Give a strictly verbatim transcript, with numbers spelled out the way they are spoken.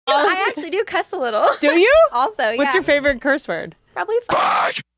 I actually do cuss a little. Do you? Also, yeah. What's your favorite curse word? Probably fuck.